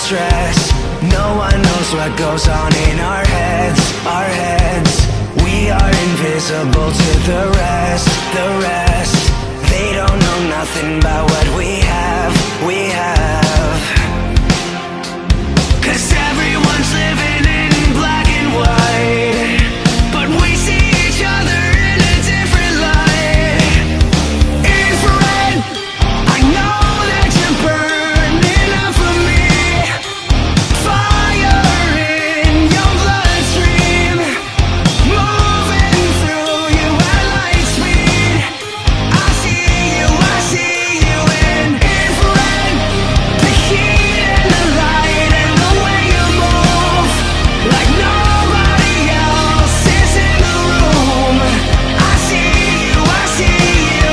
stress. No one knows what goes on in our heads, our heads. We are invisible to the rest, the rest. They don't know nothing about what we have, we have. 'Cause everyone's living in black and white, but we see each other in a different light. Infrared, I know that you're burning up for me. Fire in your bloodstream, moving through you at light speed. I see you in infrared. The heat and the light and the way you move, like nobody else is in the room. I see you, I see you.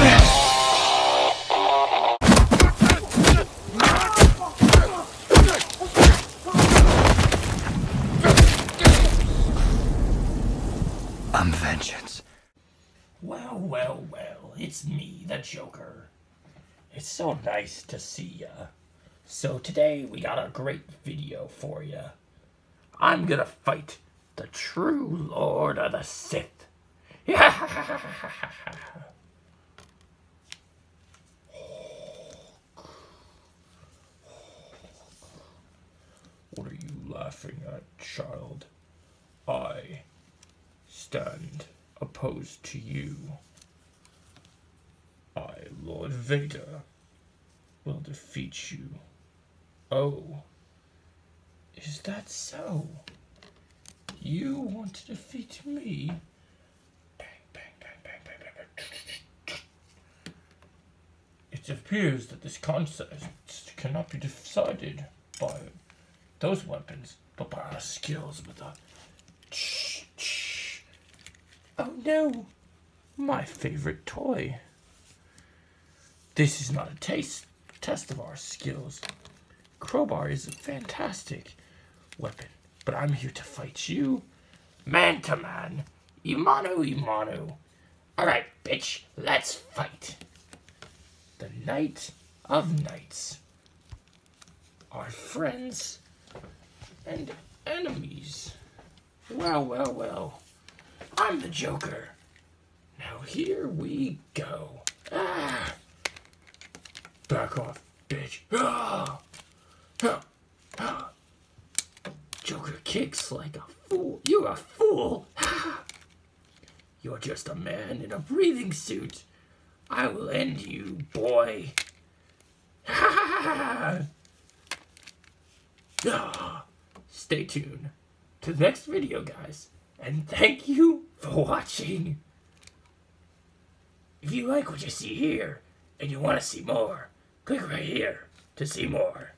I'm vengeance. Well, well, well, it's me, the Joker. It's so nice to see ya. So today we got a great video for ya. I'm gonna fight the true Lord of the Sith. What are you laughing at, child? I stand opposed to you. I, Lord Vader, will defeat you. Oh, is that so? You want to defeat me? Bang, bang, bang, bang, bang, bang, bang. It appears that this contest cannot be decided by those weapons, but by our skills with the... Oh no, my favorite toy. This is not a test of our skills. Crowbar is a fantastic weapon, but I'm here to fight you, man to man, imano imano. Alright, bitch, let's fight. The Knight of Knights. Our friends and enemies. Well, well, well. I'm the Joker. Now here we go. Ah! Back off, bitch. Ah! Ah! Ah! Joker kicks like a fool. You're a fool. Ah! You're just a man in a breathing suit. I will end you, boy. Ah! Ah! Stay tuned to the next video, guys. And thank you for watching. If you like what you see here and you want to see more, click right here to see more.